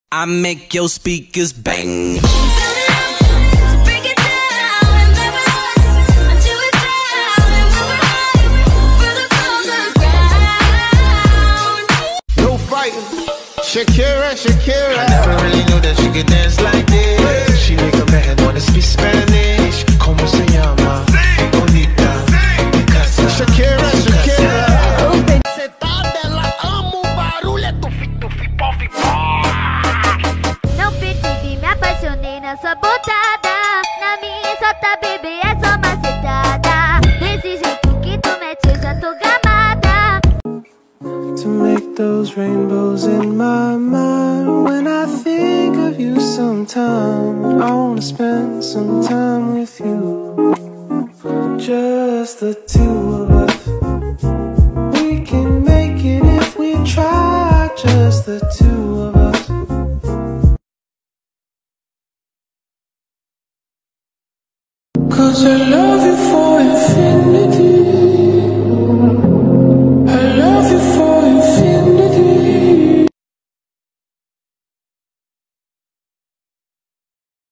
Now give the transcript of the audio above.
I make your speakers bang. No fighting. Shakira, Shakira. I never really knew that she could dance like this. She make a man wanna speak Spanish. Como se llama? Bonita. Shakira, Shakira. Não percebi, me apaixonei na sua botada. Na minha só tá bebê, é só macetada. Desse jeito que tu mete, eu já tô gamada. To make those rainbows in my mind. When I think of you sometime, I wanna spend some time with you. Just the two of us. We can make it if we try. Just the two of us. Cause I love you for infinity.